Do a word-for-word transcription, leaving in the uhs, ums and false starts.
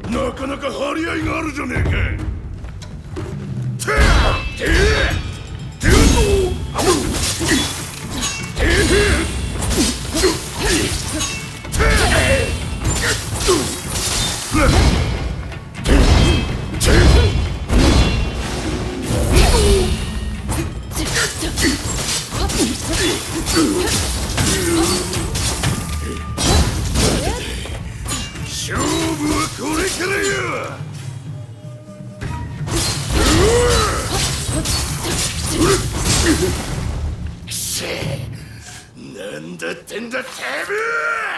なかなか張り合いがあるじゃねえか。てててとて勝負はこれからよ。くせえ、なんだってんだてめえ。